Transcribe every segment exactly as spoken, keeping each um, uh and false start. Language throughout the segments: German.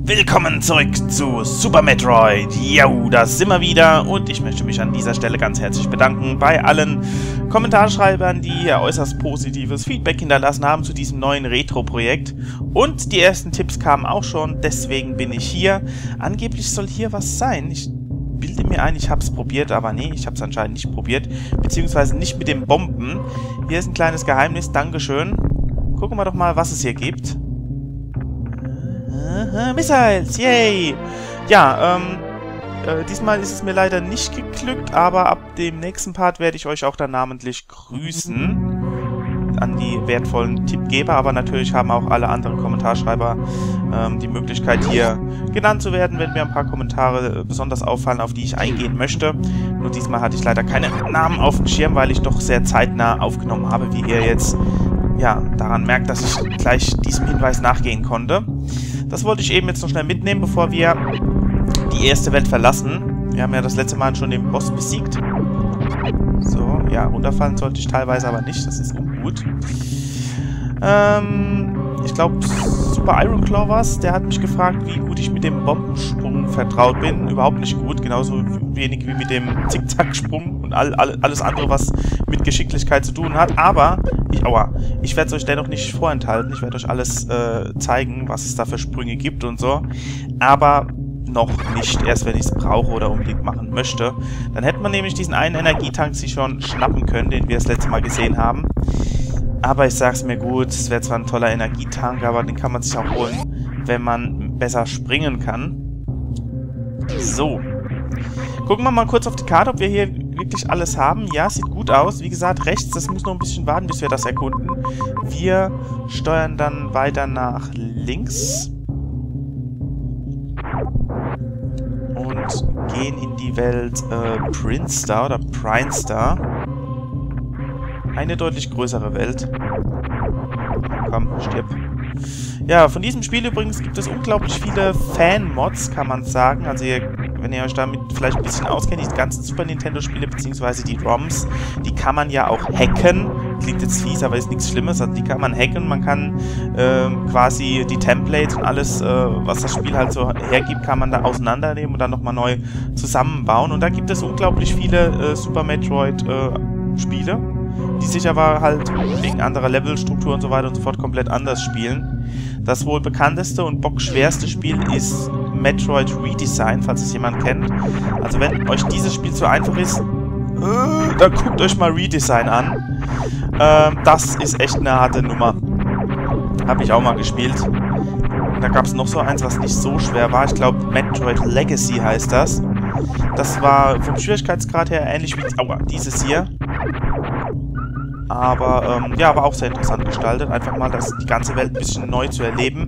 Willkommen zurück zu Super Metroid. Jo, da sind wir wieder und ich möchte mich an dieser Stelle ganz herzlich bedanken bei allen Kommentarschreibern, die hier äußerst positives Feedback hinterlassen haben zu diesem neuen Retro-Projekt. Und die ersten Tipps kamen auch schon, deswegen bin ich hier. Angeblich soll hier was sein. Ich bilde mir ein, ich habe es probiert, aber nee, ich habe es anscheinend nicht probiert. Beziehungsweise nicht mit den Bomben. Hier ist ein kleines Geheimnis, Dankeschön. Gucken wir doch mal, was es hier gibt. Uh, Missiles, yay! Ja, ähm, äh, diesmal ist es mir leider nicht geglückt, aber ab dem nächsten Part werde ich euch auch dann namentlich grüßen an die wertvollen Tippgeber, aber natürlich haben auch alle anderen Kommentarschreiber ähm, die Möglichkeit, hier genannt zu werden, wenn mir ein paar Kommentare besonders auffallen, auf die ich eingehen möchte. Nur diesmal hatte ich leider keine Namen auf dem Schirm, weil ich doch sehr zeitnah aufgenommen habe, wie ihr jetzt ja daran merkt, dass ich gleich diesem Hinweis nachgehen konnte. Das wollte ich eben jetzt noch schnell mitnehmen, bevor wir die erste Welt verlassen. Wir haben ja das letzte Mal schon den Boss besiegt. So, ja, runterfallen sollte ich teilweise aber nicht. Das ist ungut. Ähm, ich glaube, Super Iron Claw war's. Der hat mich gefragt, wie gut ich mit dem Bombensprung vertraut bin. Überhaupt nicht gut. Genauso wenig wie mit dem Zickzacksprung und all, all, alles andere, was mit Geschicklichkeit zu tun hat. Aber, ich, aua, ich werde es euch dennoch nicht vorenthalten. Ich werde euch alles äh, zeigen, was es da für Sprünge gibt und so. Aber noch nicht, erst wenn ich es brauche oder unbedingt machen möchte. Dann hätte man nämlich diesen einen Energietank sich schon schnappen können, den wir das letzte Mal gesehen haben. Aber ich sag's mir gut, es wäre zwar ein toller Energietank, aber den kann man sich auch holen, wenn man besser springen kann. So. Gucken wir mal kurz auf die Karte, ob wir hier wirklich alles haben. Ja, sieht gut aus. Wie gesagt, rechts, das muss noch ein bisschen warten, bis wir das erkunden. Wir steuern dann weiter nach links. Und gehen in die Welt äh, Prinstar oder Prinstar. Eine deutlich größere Welt. Komm, stirb. Ja, von diesem Spiel übrigens gibt es unglaublich viele Fan-Mods, kann man sagen. Also ihr, wenn ihr euch damit vielleicht ein bisschen auskennt, die ganzen Super Nintendo-Spiele beziehungsweise die ROMs, die kann man ja auch hacken. Klingt jetzt fies, aber ist nichts Schlimmes. Also die kann man hacken. Man kann äh, quasi die Templates und alles, äh, was das Spiel halt so hergibt, kann man da auseinandernehmen und dann nochmal neu zusammenbauen. Und da gibt es unglaublich viele äh, Super Metroid-Spiele. Äh, die sich aber halt wegen anderer Levelstruktur und so weiter und so fort komplett anders spielen. Das wohl bekannteste und bockschwerste Spiel ist Metroid Redesign, falls es jemand kennt. Also wenn euch dieses Spiel zu einfach ist, äh, dann guckt euch mal Redesign an. Ähm, das ist echt eine harte Nummer. Habe ich auch mal gespielt. Und da gab es noch so eins, was nicht so schwer war. Ich glaube, Metroid Legacy heißt das. Das war vom Schwierigkeitsgrad her ähnlich wie aua, dieses hier. Aber, ähm, ja, aber auch sehr interessant gestaltet. Einfach mal das, die ganze Welt ein bisschen neu zu erleben.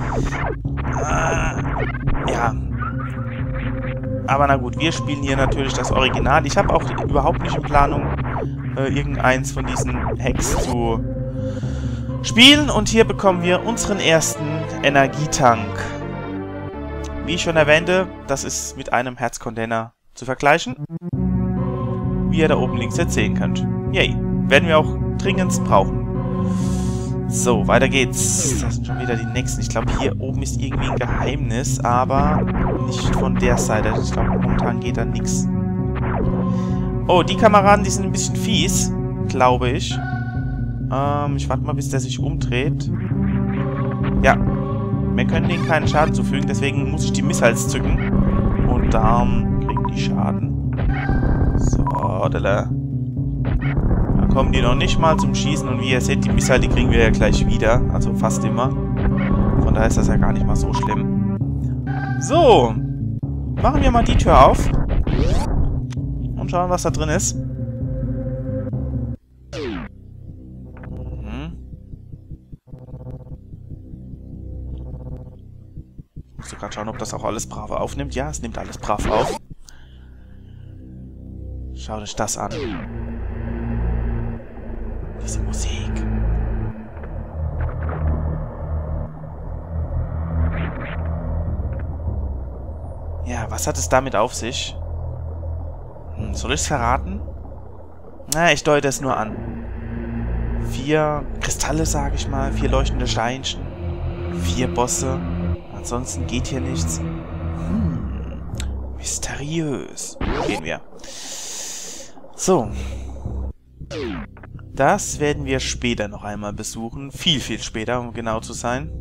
Äh, ja. Aber na gut, wir spielen hier natürlich das Original. Ich habe auch überhaupt nicht in Planung, äh, irgendeins von diesen Hacks zu spielen. Und hier bekommen wir unseren ersten Energietank. Wie ich schon erwähnte, das ist mit einem Herzcontainer zu vergleichen. Wie ihr da oben links jetzt sehen könnt. Yay. Werden wir auch dringend brauchen. So, weiter geht's. Das sind schon wieder die nächsten. Ich glaube, hier oben ist irgendwie ein Geheimnis, aber nicht von der Seite. Ich glaube, momentan geht da nichts. Oh, die Kameraden, die sind ein bisschen fies, glaube ich. Ähm, ich warte mal, bis der sich umdreht. Ja. Wir können denen keinen Schaden zufügen, deswegen muss ich die Missiles zücken. Und dann kriegen die Schaden. So, da kommen die noch nicht mal zum Schießen und wie ihr seht, die Missile, die kriegen wir ja gleich wieder, also fast immer. Von daher ist das ja gar nicht mal so schlimm. So, machen wir mal die Tür auf und schauen, was da drin ist. Mhm. Ich muss gerade schauen, ob das auch alles brav aufnimmt. Ja, es nimmt alles brav auf. Schaut euch das an. Diese Musik. Ja, was hat es damit auf sich? Hm, soll ich es verraten? Na, ich deute es nur an. Vier Kristalle, sage ich mal. Vier leuchtende Steinchen. Vier Bosse. Ansonsten geht hier nichts. Hm, mysteriös. Gehen wir. So. Das werden wir später noch einmal besuchen. Viel, viel später, um genau zu sein.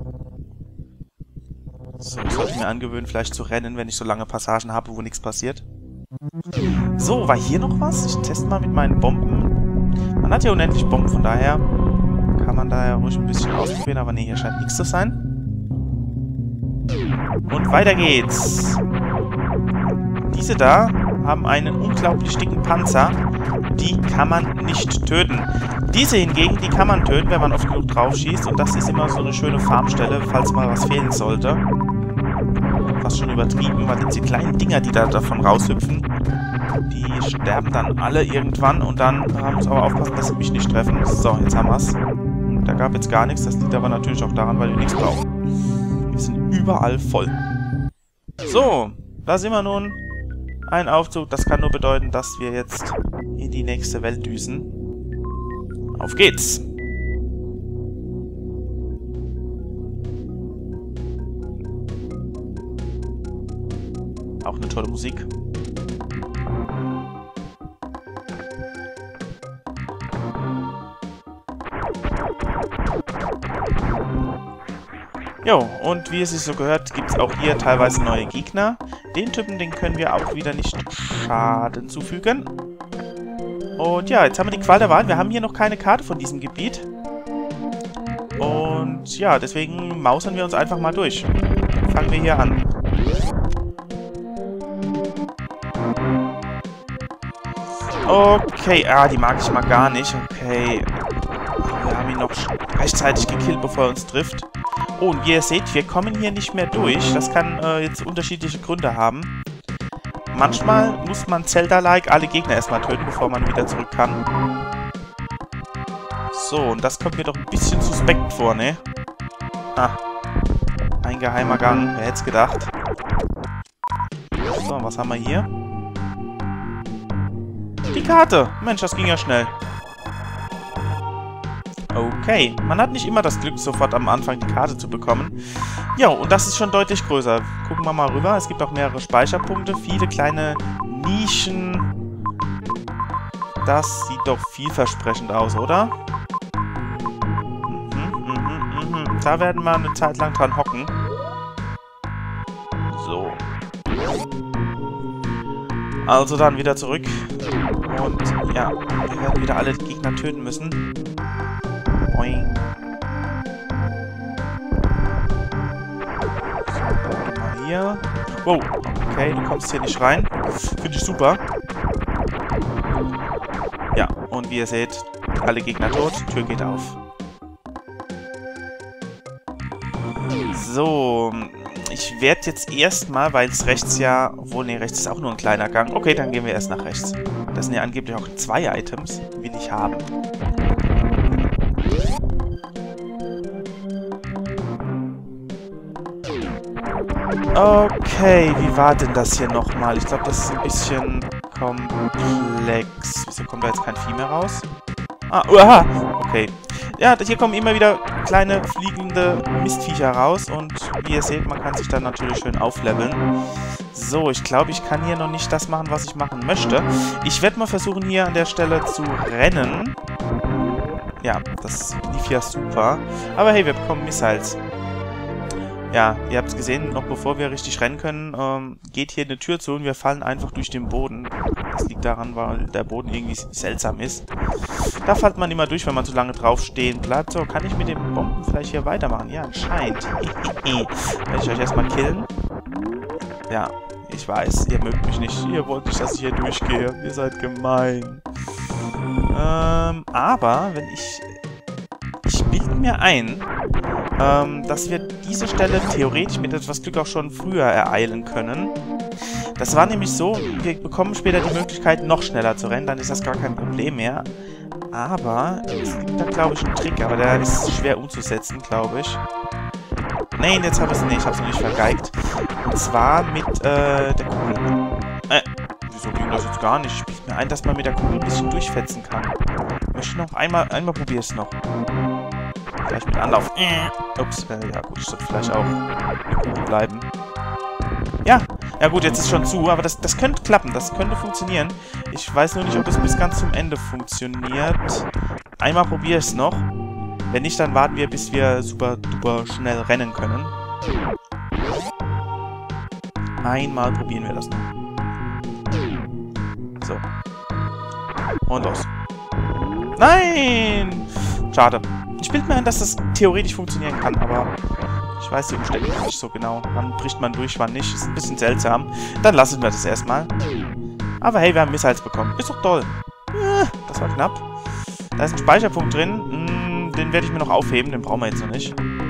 So, ich sollte mir angewöhnen, vielleicht zu rennen, wenn ich so lange Passagen habe, wo nichts passiert. So, war hier noch was? Ich teste mal mit meinen Bomben. Man hat ja unendlich Bomben, von daher kann man da ja ruhig ein bisschen ausprobieren, aber nee, hier scheint nichts zu sein. Und weiter geht's. Diese da haben einen unglaublich dicken Panzer. Die kann man nicht töten. Diese hingegen, die kann man töten, wenn man oft genug drauf schießt. Und das ist immer so eine schöne Farmstelle, falls mal was fehlen sollte. Fast schon übertrieben, weil diese kleinen Dinger, die da davon raushüpfen, die sterben dann alle irgendwann. Und dann äh, muss aber aufpassen, dass sie mich nicht treffen. So, jetzt haben wir's. Da gab jetzt gar nichts. Das liegt aber natürlich auch daran, weil wir nichts brauchen. Wir sind überall voll. So, da sind wir nun. Ein Aufzug, das kann nur bedeuten, dass wir jetzt in die nächste Welt düsen. Auf geht's! Auch eine tolle Musik. Jo, und wie es sich so gehört, gibt es auch hier teilweise neue Gegner. Den Typen, den können wir auch wieder nicht Schaden zufügen. Und ja, jetzt haben wir die Qual der Wahl. Wir haben hier noch keine Karte von diesem Gebiet. Und ja, deswegen mausern wir uns einfach mal durch. Fangen wir hier an. Okay, ah, die mag ich mal gar nicht. Okay. Wir haben ihn noch rechtzeitig gekillt, bevor er uns trifft. Oh, und wie ihr seht, wir kommen hier nicht mehr durch. Das kann äh, jetzt unterschiedliche Gründe haben. Manchmal muss man Zelda-like alle Gegner erstmal töten, bevor man wieder zurück kann. So, und das kommt mir doch ein bisschen suspekt vor, ne? Ah. Ein geheimer Gang. Wer hätte es gedacht? So, was haben wir hier? Die Karte! Mensch, das ging ja schnell. Okay, man hat nicht immer das Glück, sofort am Anfang die Karte zu bekommen. Ja, und das ist schon deutlich größer. Gucken wir mal rüber. Es gibt auch mehrere Speicherpunkte, viele kleine Nischen. Das sieht doch vielversprechend aus, oder? Mhm, mhm, mhm. Da werden wir eine Zeit lang dran hocken. So. Also dann wieder zurück. Und ja, wir werden wieder alle Gegner töten müssen. Boing. So, dann mal hier. Wow, okay, du kommst hier nicht rein. Finde ich super. Ja, und wie ihr seht, alle Gegner tot, Tür geht auf. So, ich werde jetzt erstmal, weil es rechts ja... Obwohl, ne, rechts ist auch nur ein kleiner Gang. Okay, dann gehen wir erst nach rechts. Das sind ja angeblich auch zwei Items. Will ich haben. Okay, wie war denn das hier nochmal? Ich glaube, das ist ein bisschen komplex. Wieso kommt da jetzt kein Vieh mehr raus? Ah, uah, okay. Ja, hier kommen immer wieder kleine fliegende Mistviecher raus und wie ihr seht, man kann sich dann natürlich schön aufleveln. So, ich glaube, ich kann hier noch nicht das machen, was ich machen möchte. Ich werde mal versuchen, hier an der Stelle zu rennen. Ja, das lief ja super. Aber hey, wir bekommen Missiles. Ja, ihr habt es gesehen, noch bevor wir richtig rennen können, ähm, geht hier eine Tür zu und wir fallen einfach durch den Boden. Das liegt daran, weil der Boden irgendwie seltsam ist. Da fällt man immer durch, wenn man zu lange drauf stehen bleibt. So, kann ich mit den Bomben vielleicht hier weitermachen? Ja, anscheinend. Werde ich euch erstmal killen? Ja, ich weiß, ihr mögt mich nicht. Ihr wollt nicht, dass ich hier durchgehe. Ihr seid gemein. Ähm, aber, wenn ich... Ich bilde mir ein... Ähm, dass wir diese Stelle theoretisch mit etwas Glück auch schon früher ereilen können. Das war nämlich so, wir bekommen später die Möglichkeit, noch schneller zu rennen, dann ist das gar kein Problem mehr. Aber, es gibt da glaube ich einen Trick, aber der ist schwer umzusetzen, glaube ich. Nein, jetzt habe ich es nicht, ich habe es noch nicht vergeigt. Und zwar mit äh, der Kugel. Äh, wieso ging das jetzt gar nicht? Ich bilde mir ein, dass man mit der Kugel ein bisschen durchfetzen kann. Ich möchte noch einmal, einmal probiere es noch. Gleich mit Anlauf. Ups, äh, ja gut, ich sollte vielleicht auch bleiben. Ja, ja gut, jetzt ist schon zu, aber das, das könnte klappen, das könnte funktionieren. Ich weiß nur nicht, ob es bis ganz zum Ende funktioniert. Einmal probiere ich es noch. Wenn nicht, dann warten wir, bis wir super duper schnell rennen können. Einmal probieren wir das noch. So. Und los. Nein! Schade. Ich bilde mir ein, dass das theoretisch funktionieren kann, aber ich weiß die Umstände nicht so genau. Wann bricht man durch, wann nicht. Ist ein bisschen seltsam. Dann lassen wir das erstmal. Aber hey, wir haben Missiles bekommen. Ist doch toll. Ja, das war knapp. Da ist ein Speicherpunkt drin. Den werde ich mir noch aufheben. Den brauchen wir jetzt noch nicht.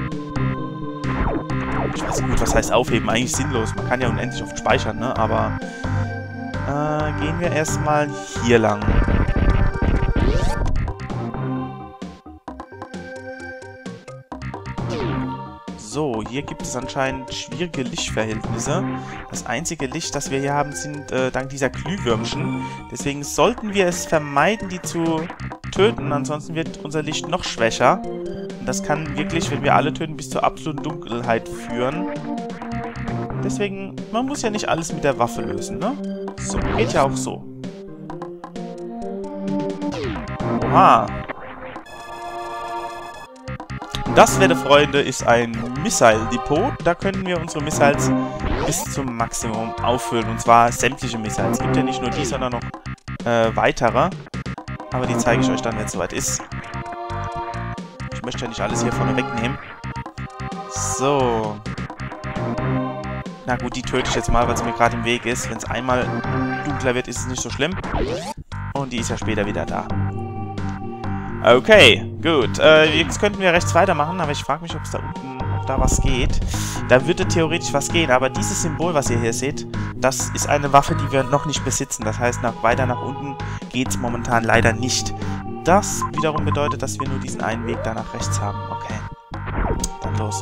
Ich weiß nicht gut, was heißt aufheben? Eigentlich sinnlos. Man kann ja unendlich oft speichern, ne? Aber äh, gehen wir erstmal hier lang. So, hier gibt es anscheinend schwierige Lichtverhältnisse. Das einzige Licht, das wir hier haben, sind äh, dank dieser Glühwürmchen. Deswegen sollten wir es vermeiden, die zu töten. Ansonsten wird unser Licht noch schwächer. Und das kann wirklich, wenn wir alle töten, bis zur absoluten Dunkelheit führen. Deswegen, man muss ja nicht alles mit der Waffe lösen, ne? So, geht ja auch so. Oha. Das, werte Freunde, ist ein Missile-Depot. Da können wir unsere Missiles bis zum Maximum auffüllen. Und zwar sämtliche Missiles. Es gibt ja nicht nur die, sondern noch äh, weitere. Aber die zeige ich euch dann, wenn es soweit ist. Ich möchte ja nicht alles hier vorne wegnehmen. So. Na gut, die töte ich jetzt mal, weil es mir gerade im Weg ist. Wenn es einmal dunkler wird, ist es nicht so schlimm. Und die ist ja später wieder da. Okay, gut. Äh, jetzt könnten wir rechts weitermachen, aber ich frage mich, ob es da unten, ob da was geht. Da würde theoretisch was gehen, aber dieses Symbol, was ihr hier seht, das ist eine Waffe, die wir noch nicht besitzen. Das heißt, nach, weiter nach unten geht es momentan leider nicht. Das wiederum bedeutet, dass wir nur diesen einen Weg da nach rechts haben. Okay. Dann los.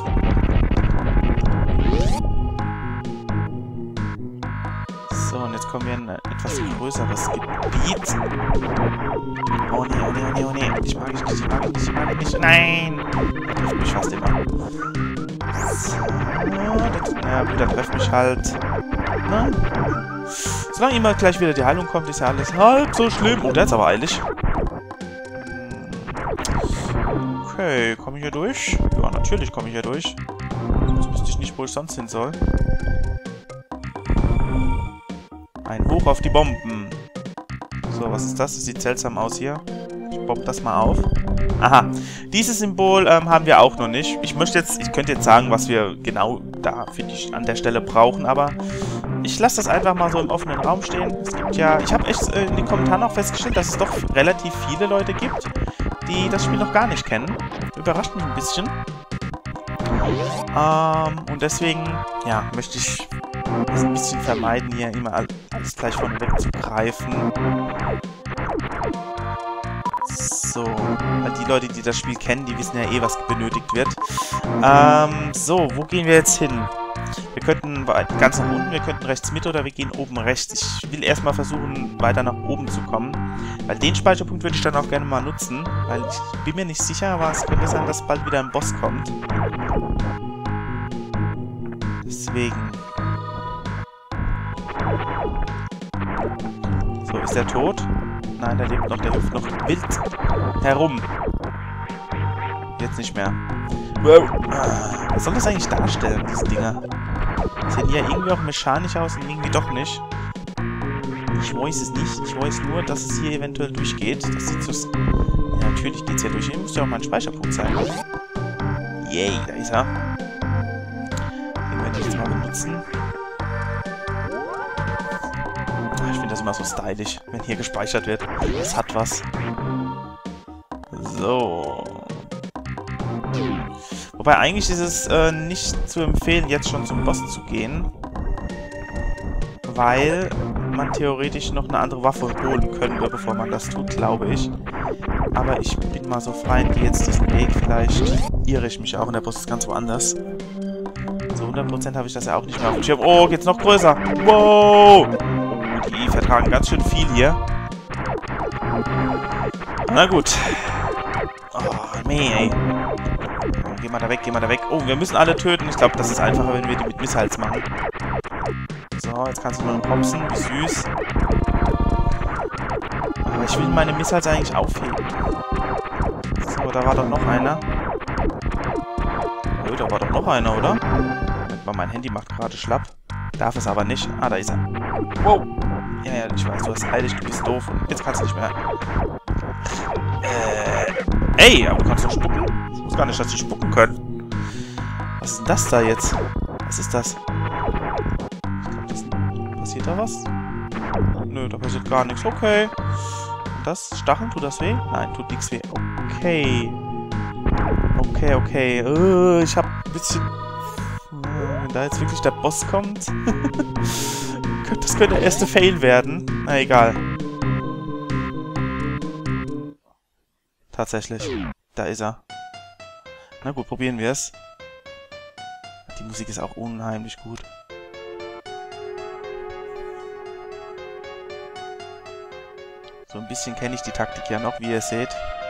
So, und jetzt kommen wir in ein etwas größeres Gebiet. Oh ne, oh ne, oh ne, oh ne. Ich mag ich nicht, ich mag ich nicht, ich mag ich nicht. Nein! Er trifft mich fast immer. So, das, na gut, er trifft mich halt. Na? Solange immer gleich wieder die Heilung kommt, ist ja alles halb so schlimm. Oh, der ist aber eilig. Okay, komme ich hier durch? Ja, natürlich komme ich hier durch. Sonst wüsste ich nicht, wo ich sonst hin soll. Ein Hoch auf die Bomben. So, was ist das? Das sieht seltsam aus hier. Ich bombe das mal auf. Aha. Dieses Symbol ähm, haben wir auch noch nicht. Ich möchte jetzt, ich könnte jetzt sagen, was wir genau da, finde ich, an der Stelle brauchen, aber ich lasse das einfach mal so im offenen Raum stehen. Es gibt ja, ich habe echt äh, in den Kommentaren auch festgestellt, dass es doch relativ viele Leute gibt, die das Spiel noch gar nicht kennen. Überrascht mich ein bisschen. Ähm, und deswegen, ja, möchte ich es ein bisschen vermeiden, hier immer alles gleich vorne wegzugreifen. So, weil die Leute, die das Spiel kennen, die wissen ja eh, was benötigt wird. Ähm, so, wo gehen wir jetzt hin? Wir könnten ganz nach unten, wir könnten rechts mit oder wir gehen oben rechts. Ich will erstmal versuchen, weiter nach oben zu kommen. Weil den Speicherpunkt würde ich dann auch gerne mal nutzen. Weil ich bin mir nicht sicher, aber es könnte sein, dass bald wieder ein Boss kommt. Deswegen. So, ist der tot? Nein, der lebt noch, der hüpft noch wild herum. Jetzt nicht mehr. Wow. Was soll das eigentlich darstellen, diese Dinger? Sehen ja irgendwie auch mechanisch aus und irgendwie doch nicht. Ich weiß es nicht. Ich weiß nur, dass es hier eventuell durchgeht. Das sieht so... Ja, natürlich geht es hier durch. Hier muss ja auch mal ein Speicherpunkt sein. Yay, da ist er. Den werde ich jetzt mal benutzen. Ich finde das immer so stylisch, wenn hier gespeichert wird. Das hat was. So. Wobei eigentlich ist es äh, nicht zu empfehlen, jetzt schon zum Boss zu gehen. Weil man theoretisch noch eine andere Waffe holen könnte, bevor man das tut, glaube ich. Aber ich bin mal so frei und gehe jetzt diesen Weg. Vielleicht irre ich mich auch und der Boss ist ganz woanders. So hundert Prozent habe ich das ja auch nicht mehr auf dem Schirm. Oh, geht's noch größer. Wow! Die vertragen ganz schön viel hier. Na gut. Oh, nee, ey. geh mal da weg, geh mal da weg. Oh, wir müssen alle töten. Ich glaube, das ist einfacher, wenn wir die mit Missiles machen. So, jetzt kannst du mal popsen. Wie süß. Aber ich will meine Missiles eigentlich aufheben. So, da war doch noch einer. Oh, da war doch noch einer, oder? Mein Handy macht gerade schlapp. Darf es aber nicht. Ah, da ist er. Wow. Ja, ja, ich weiß, du hast heilig, du bist doof. Und jetzt kannst du nicht mehr. Äh. Ey, aber du kannst doch spucken? Ich wusste gar nicht, dass die spucken können. Was ist denn das da jetzt? Was ist das? Ich glaube, das... Passiert da was? Nö, da passiert gar nichts. Okay. Und das? Stacheln? Tut das weh? Nein, tut nichts weh. Okay. Okay, okay. Uh, ich hab ein bisschen... Wenn da jetzt wirklich der Boss kommt... Das könnte der erste Fail werden. Na, egal. Tatsächlich. Da ist er. Na gut, probieren wir es. Die Musik ist auch unheimlich gut. So ein bisschen kenne ich die Taktik ja noch, wie ihr seht.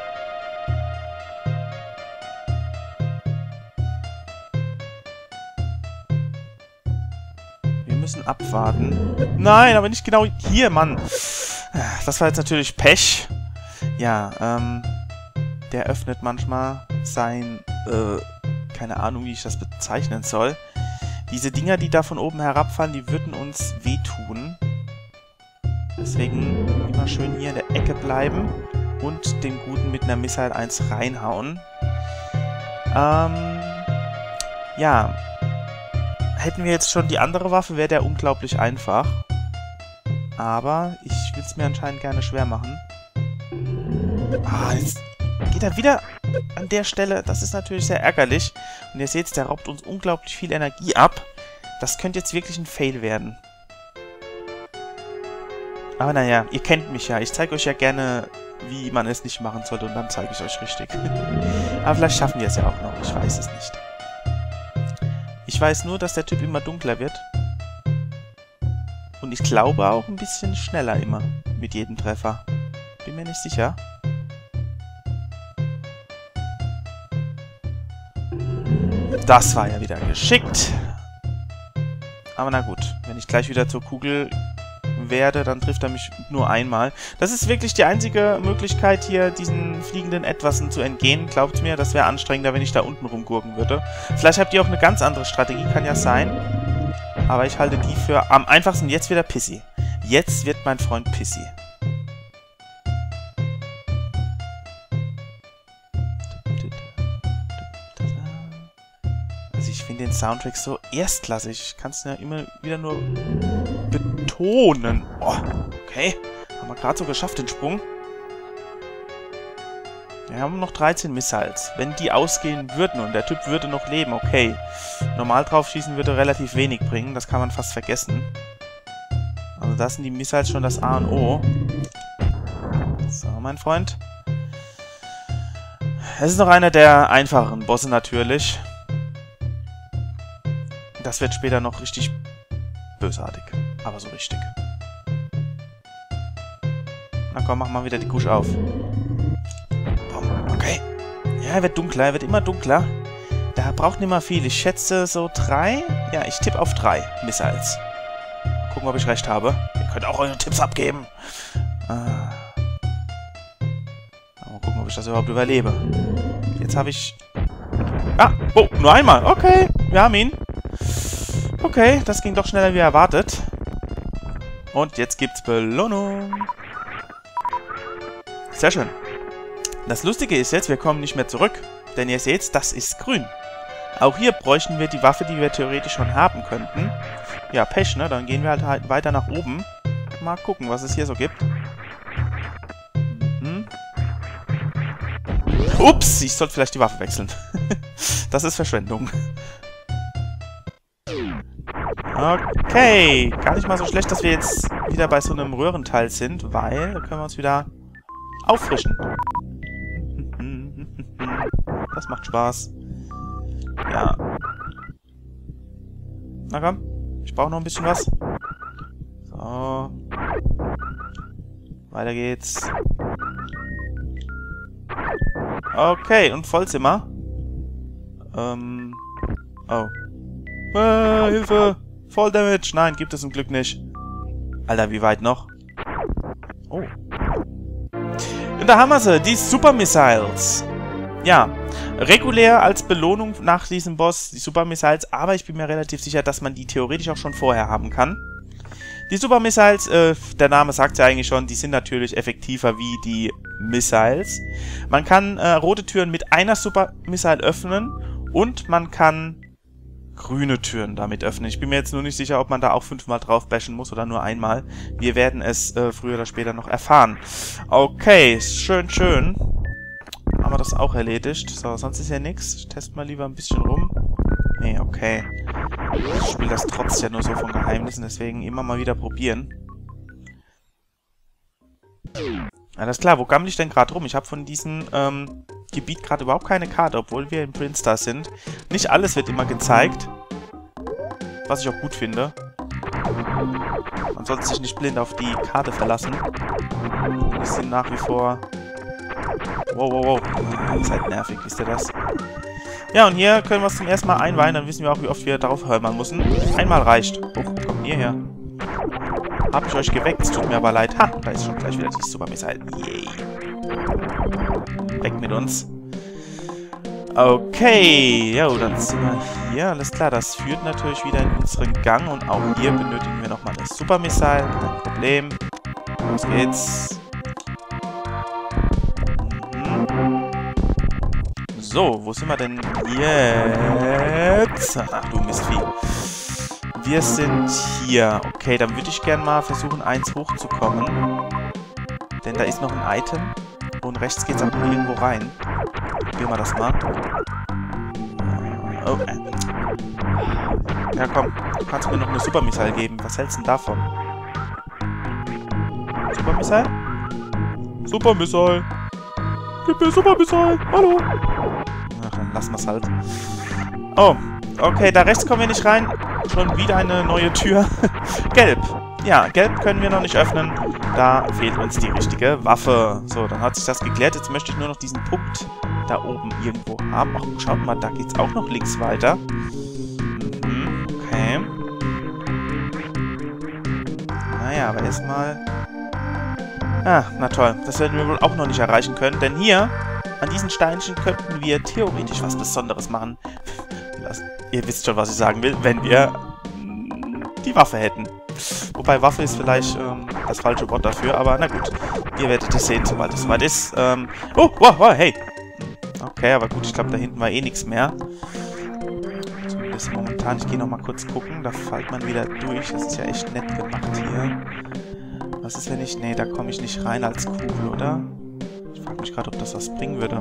Wir müssen abwarten. Nein, aber nicht genau hier, Mann. Das war jetzt natürlich Pech. Ja, ähm... der öffnet manchmal sein... Äh, keine Ahnung, wie ich das bezeichnen soll. Diese Dinger, die da von oben herabfallen, die würden uns wehtun. Deswegen immer schön hier in der Ecke bleiben und den Guten mit einer Missile eins reinhauen. Ähm... Ja... Hätten wir jetzt schon die andere Waffe, wäre der unglaublich einfach. Aber ich will es mir anscheinend gerne schwer machen. Ah, jetzt geht er wieder an der Stelle. Das ist natürlich sehr ärgerlich. Und ihr seht, der raubt uns unglaublich viel Energie ab. Das könnte jetzt wirklich ein Fail werden. Aber naja, ihr kennt mich ja. Ich zeige euch ja gerne, wie man es nicht machen sollte. Und dann zeige ich euch richtig. Aber vielleicht schaffen wir es ja auch noch. Ich weiß es nicht. Ich weiß nur, dass der Typ immer dunkler wird. Und ich glaube auch ein bisschen schneller immer mit jedem Treffer. Bin mir nicht sicher. Das war ja wieder geschickt. Aber na gut, wenn ich gleich wieder zur Kugel werde, dann trifft er mich nur einmal. Das ist wirklich die einzige Möglichkeit, hier diesen fliegenden Etwasen zu entgehen. Glaubt mir, das wäre anstrengender, wenn ich da unten rumgurken würde. Vielleicht habt ihr auch eine ganz andere Strategie, kann ja sein. Aber ich halte die für am einfachsten. Jetzt wieder Pissy. Jetzt wird mein Freund Pissy. Also ich finde den Soundtrack so erstklassig. Ich kann es ja immer wieder nur betonen. Oh, okay. Haben wir gerade so geschafft, den Sprung. Wir haben noch dreizehn Missiles. Wenn die ausgehen würden und der Typ würde noch leben, okay. Normal drauf schießen würde relativ wenig bringen. Das kann man fast vergessen. Also das sind die Missiles schon das A und O. So, mein Freund. Es ist noch einer der einfacheren Bosse natürlich. Das wird später noch richtig bösartig. Aber so richtig. Na komm, mach mal wieder die Kusch auf. Okay. Ja, er wird dunkler. Er wird immer dunkler. Der braucht nicht mehr viel. Ich schätze so drei. Ja, ich tippe auf drei Missiles. Gucken, ob ich recht habe. Ihr könnt auch eure Tipps abgeben. Ah. Mal gucken, ob ich das überhaupt überlebe. Jetzt habe ich... Ah! Oh, nur einmal. Okay, wir haben ihn. Okay, das ging doch schneller wie erwartet. Und jetzt gibt's Belohnung. Sehr schön. Das Lustige ist jetzt, wir kommen nicht mehr zurück. Denn ihr seht, das ist grün. Auch hier bräuchten wir die Waffe, die wir theoretisch schon haben könnten. Ja, Pech, ne? Dann gehen wir halt, halt weiter nach oben. Mal gucken, was es hier so gibt. Mhm. Ups, ich sollte vielleicht die Waffe wechseln. Das ist Verschwendung. Okay, gar nicht mal so schlecht, dass wir jetzt wieder bei so einem Röhrenteil sind, weil da können wir uns wieder auffrischen. Das macht Spaß. Ja. Na komm, ich brauche noch ein bisschen was. So. Weiter geht's. Okay, und Vollzimmer. Ähm... Oh. Äh, Hilfe! Fall Damage! Nein, gibt es zum Glück nicht. Alter, wie weit noch? Oh. Und da haben wir sie, die Super Missiles. Ja, regulär als Belohnung nach diesem Boss die Super Missiles, aber ich bin mir relativ sicher, dass man die theoretisch auch schon vorher haben kann. Die Super Missiles, äh, der Name sagt ja eigentlich schon, die sind natürlich effektiver wie die Missiles. Man kann äh, rote Türen mit einer Super Missile öffnen und man kann grüne Türen damit öffnen. Ich bin mir jetzt nur nicht sicher, ob man da auch fünfmal drauf bashen muss oder nur einmal. Wir werden es äh, früher oder später noch erfahren. Okay, schön, schön. Haben wir das auch erledigt. So, sonst ist ja nichts. Ich teste mal lieber ein bisschen rum. Nee, okay. Ich spiele das trotz ja nur so von Geheimnissen, deswegen immer mal wieder probieren. Alles klar, wo gammel ich denn gerade rum? Ich habe von diesem ähm, Gebiet gerade überhaupt keine Karte, obwohl wir in Brinstar sind. Nicht alles wird immer gezeigt. Was ich auch gut finde. Man sollte sich nicht blind auf die Karte verlassen. Wir sind nach wie vor... Wow, wow, wow. Das ist halt nervig, wisst ihr das? Ja, und hier können wir es zum ersten Mal einweihen, dann wissen wir auch, wie oft wir darauf hören müssen. Einmal reicht. Oh, kommt ihr her. Hab ich euch geweckt, es tut mir aber leid. Ha, da ist schon gleich wieder die Super Missile. Yay. Weg mit uns. Okay, ja, dann sind wir hier. Alles klar, das führt natürlich wieder in unseren Gang. Und auch hier benötigen wir nochmal eine Super Missile. Kein Problem. Los geht's. So, wo sind wir denn jetzt? Ach du Mistvieh. Wir sind hier. Okay, dann würde ich gerne mal versuchen, eins hochzukommen. Denn da ist noch ein Item. Und rechts geht es auch noch irgendwo rein. Probieren wir das mal. Oh, äh. Ja, komm. Du kannst mir noch eine Super Missile geben. Was hältst du denn davon? Super Missile? Super Missile. Gib mir Super Missile. Hallo. Ach, dann lassen wir es halt. Oh, okay, da rechts kommen wir nicht rein. Schon wieder eine neue Tür. Gelb. Ja, gelb können wir noch nicht öffnen. Da fehlt uns die richtige Waffe. So, dann hat sich das geklärt. Jetzt möchte ich nur noch diesen Punkt da oben irgendwo haben. Ach, schaut mal, da geht's auch noch links weiter. Mhm, okay. Naja, aber erstmal... Ah, na toll. Das werden wir wohl auch noch nicht erreichen können, denn hier, an diesen Steinchen, könnten wir theoretisch was Besonderes machen. Das, ihr wisst schon, was ich sagen will, wenn wir die Waffe hätten. Wobei Waffe ist vielleicht ähm, das falsche Wort dafür, aber na gut. Ihr werdet es sehen, sobald es soweit ist. Ähm, oh, wow, wow, hey. Okay, aber gut, ich glaube, da hinten war eh nichts mehr. Zumindest momentan. Ich gehe noch mal kurz gucken. Da fällt man wieder durch. Das ist ja echt nett gemacht hier. Was ist, wenn ich... Nee, da komme ich nicht rein als Kugel, oder? Ich frage mich gerade, ob das was bringen würde.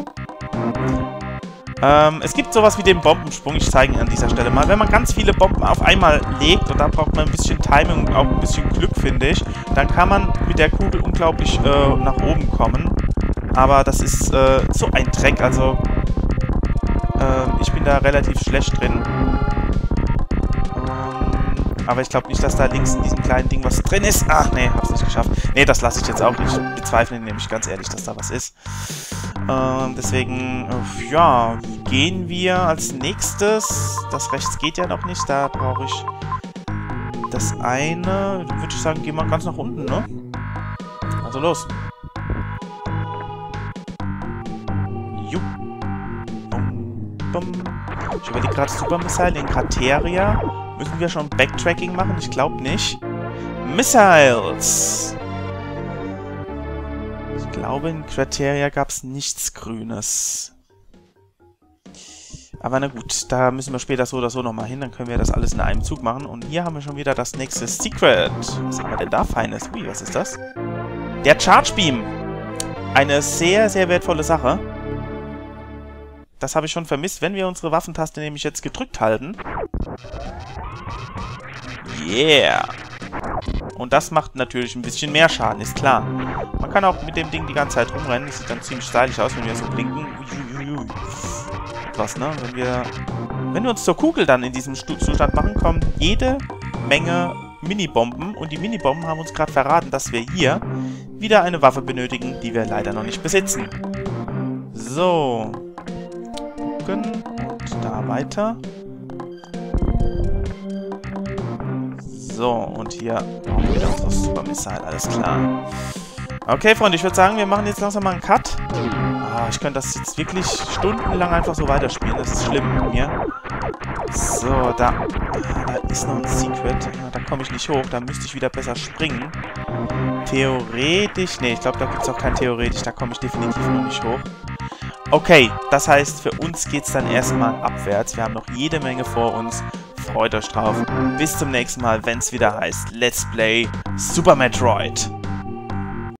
Ähm, es gibt sowas wie den Bombensprung. Ich zeige ihn an dieser Stelle mal. Wenn man ganz viele Bomben auf einmal legt, und da braucht man ein bisschen Timing und auch ein bisschen Glück, finde ich, dann kann man mit der Kugel unglaublich äh, nach oben kommen. Aber das ist äh, so ein Dreck, also äh, ich bin da relativ schlecht drin. Aber ich glaube nicht, dass da links in diesem kleinen Ding was drin ist. Ach, nee, hab's nicht geschafft. Nee, das lasse ich jetzt auch nicht. Ich bezweifle nämlich ganz ehrlich, dass da was ist. Ähm, deswegen, äh, ja, gehen wir als nächstes. Das rechts geht ja noch nicht. Da brauche ich das eine. Würde ich sagen, gehen wir ganz nach unten, ne? Also los. Jupp. Bum, bum. Ich überlege gerade Super Missile in Krateria. Müssen wir schon Backtracking machen? Ich glaube nicht. Missiles! Ich glaube, in Krateria gab es nichts Grünes. Aber na gut, da müssen wir später so oder so nochmal hin. Dann können wir das alles in einem Zug machen. Und hier haben wir schon wieder das nächste Secret. Was haben wir denn da Feines? Ui, was ist das? Der Charge Beam. Eine sehr, sehr wertvolle Sache. Das habe ich schon vermisst, wenn wir unsere Waffentaste nämlich jetzt gedrückt halten. Yeah! Und das macht natürlich ein bisschen mehr Schaden, ist klar. Man kann auch mit dem Ding die ganze Zeit rumrennen. Das sieht dann ziemlich stylisch aus, wenn wir so blinken. Uiuiui. Was, ne? Wenn wir, wenn wir uns zur Kugel dann in diesem Zustand machen, kommen jede Menge Minibomben. Und die Minibomben haben uns gerade verraten, dass wir hier wieder eine Waffe benötigen, die wir leider noch nicht besitzen. So. Gucken. Und da weiter. So, und hier brauchen wir wieder unsere Super Missile, alles klar. Okay, Freunde, ich würde sagen, wir machen jetzt langsam mal einen Cut. Ah, ich könnte das jetzt wirklich stundenlang einfach so weiterspielen. Das ist schlimm mit mir. So, da, ah, da ist noch ein Secret. Ah, da komme ich nicht hoch. Da müsste ich wieder besser springen. Theoretisch... Ne, ich glaube, da gibt es auch kein Theoretisch. Da komme ich definitiv noch nicht hoch. Okay, das heißt, für uns geht es dann erstmal abwärts. Wir haben noch jede Menge vor uns. Freut euch drauf. Bis zum nächsten Mal, wenn es wieder heißt Let's Play Super Metroid.